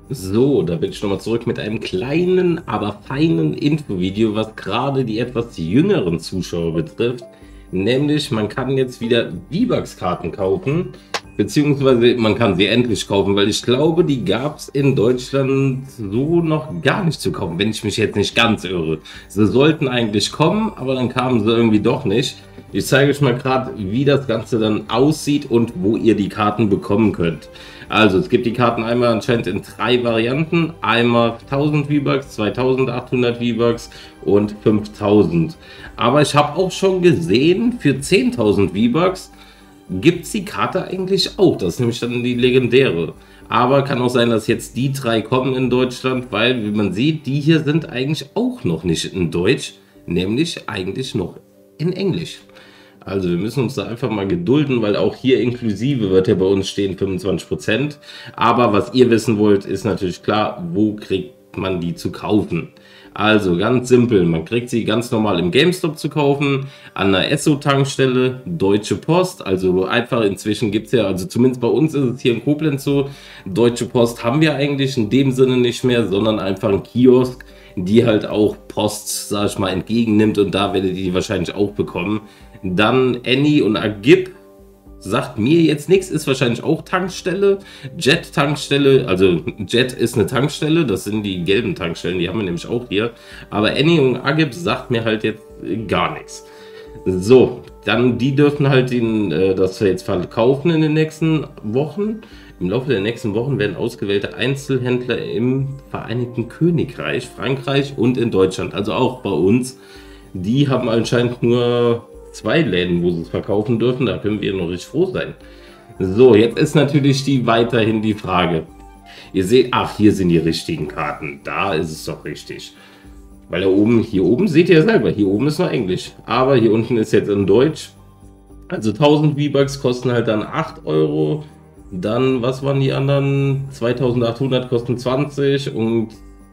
So, da bin ich nochmal zurück mit einem kleinen, aber feinen Infovideo, was gerade die etwas jüngeren Zuschauer betrifft. Nämlich, man kann jetzt wieder V-Bucks-Karten kaufen, beziehungsweise man kann sie endlich kaufen, weil ich glaube, die gab es in Deutschland so noch gar nicht zu kaufen, wenn ich mich jetzt nicht ganz irre. Sie sollten eigentlich kommen, aber dann kamen sie irgendwie doch nicht. Ich zeige euch mal gerade, wie das Ganze dann aussieht und wo ihr die Karten bekommen könnt. Also es gibt die Karten einmal anscheinend in 3 Varianten. Einmal 1000 V-Bucks, 2800 V-Bucks und 5000. Aber ich habe auch schon gesehen, für 10.000 V-Bucks gibt es die Karte eigentlich auch. Das ist nämlich dann die legendäre. Aber kann auch sein, dass jetzt die 3 kommen in Deutschland, weil, wie man sieht, die hier sind eigentlich auch noch nicht in Deutsch, nämlich eigentlich noch in Englisch. Also wir müssen uns da einfach mal gedulden, weil auch hier inklusive wird ja bei uns stehen 25%. Aber was ihr wissen wollt, ist natürlich klar, wo kriegt man die zu kaufen. Also ganz simpel, man kriegt sie ganz normal im GameStop zu kaufen, an einer Esso-Tankstelle, Deutsche Post, also einfach inzwischen gibt es ja, also zumindest bei uns ist es hier in Koblenz so, Deutsche Post haben wir eigentlich in dem Sinne nicht mehr, sondern einfach ein Kiosk, die halt auch Post, sag ich mal, entgegennimmt und da werdet ihr die wahrscheinlich auch bekommen. Dann Annie und Agip, sagt mir jetzt nichts, ist wahrscheinlich auch Tankstelle. Jet Tankstelle, also Jet ist eine Tankstelle, das sind die gelben Tankstellen, die haben wir nämlich auch hier. Aber Annie und Agip sagt mir halt jetzt gar nichts. So, dann die dürfen halt das wir jetzt verkaufen in den nächsten Wochen. Im Laufe der nächsten Wochen werden ausgewählte Einzelhändler im Vereinigten Königreich, Frankreich und in Deutschland, also auch bei uns, die haben anscheinend nur 2 Läden, wo sie es verkaufen dürfen. Da können wir noch richtig froh sein. So, jetzt ist natürlich weiterhin die Frage. Ihr seht, ach, hier sind die richtigen Karten. Da ist es doch richtig. Weil hier oben seht ihr selber, hier oben ist noch Englisch. Aber hier unten ist jetzt in Deutsch. Also 1000 V-Bucks kosten halt dann 8 Euro. Dann, was waren die anderen? 2800 kosten 20 und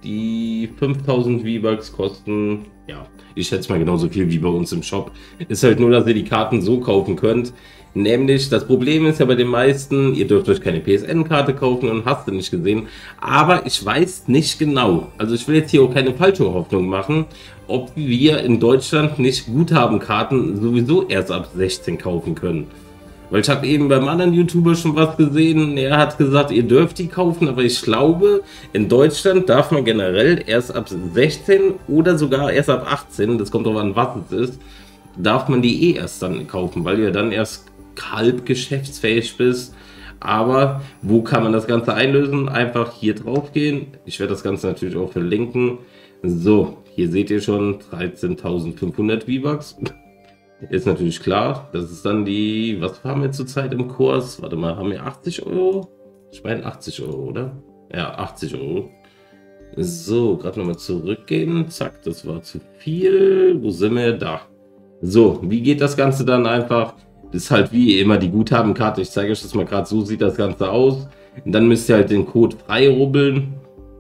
die 5000 V-Bucks kosten, ja, ich schätze mal genauso viel wie bei uns im Shop. Ist halt nur, dass ihr die Karten so kaufen könnt. Nämlich, das Problem ist ja bei den meisten, ihr dürft euch keine PSN-Karte kaufen und hast du nicht gesehen. Aber ich weiß nicht genau, also ich will jetzt hier auch keine falsche Hoffnung machen, ob wir in Deutschland nicht Guthabenkarten sowieso erst ab 16 kaufen können. Weil ich habe eben beim anderen YouTuber schon was gesehen, er hat gesagt, ihr dürft die kaufen, aber ich glaube, in Deutschland darf man generell erst ab 16 oder sogar erst ab 18, das kommt drauf an, was es ist, darf man die erst dann kaufen, weil du ja dann erst halb geschäftsfähig bist. Aber wo kann man das Ganze einlösen? Einfach hier drauf gehen. Ich werde das Ganze natürlich auch verlinken. So, hier seht ihr schon 13.500 V-Bucks. Ist natürlich klar, das ist dann die, was haben wir zurzeit im Kurs? Warte mal, haben wir 80 Euro? Ich meine 80 Euro, oder? Ja, 80 Euro. So, gerade nochmal zurückgehen. Zack, das war zu viel. Wo sind wir? Da. So, wie geht das Ganze dann einfach? Das ist halt wie immer die Guthabenkarte. Ich zeige euch das mal gerade, so sieht das Ganze aus. Und dann müsst ihr halt den Code freirubbeln.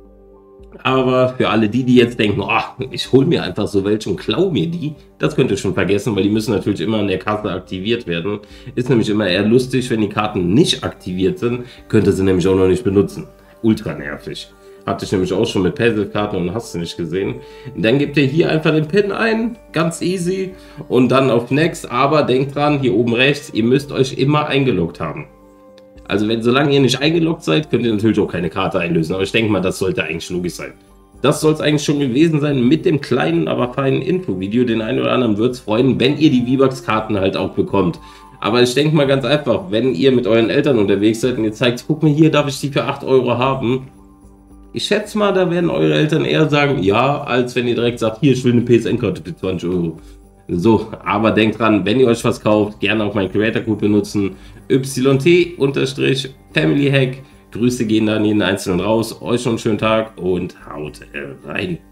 Aber für alle die jetzt denken, oh, ich hole mir einfach so welche und klau mir die, das könnt ihr schon vergessen, weil die müssen natürlich immer an der Kasse aktiviert werden. Ist nämlich immer eher lustig, wenn die Karten nicht aktiviert sind, könnt ihr sie nämlich auch noch nicht benutzen. Ultra nervig. Hatte ich nämlich auch schon mit Puzzle-Karten und hast du nicht gesehen. Dann gebt ihr hier einfach den PIN ein, ganz easy. Und dann auf Next, aber denkt dran, hier oben rechts, ihr müsst euch immer eingeloggt haben. Also solange ihr nicht eingeloggt seid, könnt ihr natürlich auch keine Karte einlösen. Aber ich denke mal, das sollte eigentlich logisch sein. Das soll es eigentlich schon gewesen sein mit dem kleinen, aber feinen Infovideo. Den einen oder anderen wird es freuen, wenn ihr die V-Bucks-Karten halt auch bekommt. Aber ich denke mal ganz einfach, wenn ihr mit euren Eltern unterwegs seid und ihr zeigt, guck mal hier, darf ich die für 8 Euro haben. Ich schätze mal, da werden eure Eltern eher sagen, ja, als wenn ihr direkt sagt, hier, ich will eine PSN-Karte für 20 Euro. So, aber denkt dran, wenn ihr euch was kauft, gerne auch meinen Creator-Code benutzen. YT-FamilyHack. Grüße gehen dann jeden Einzelnen raus. Euch noch einen schönen Tag und haut rein.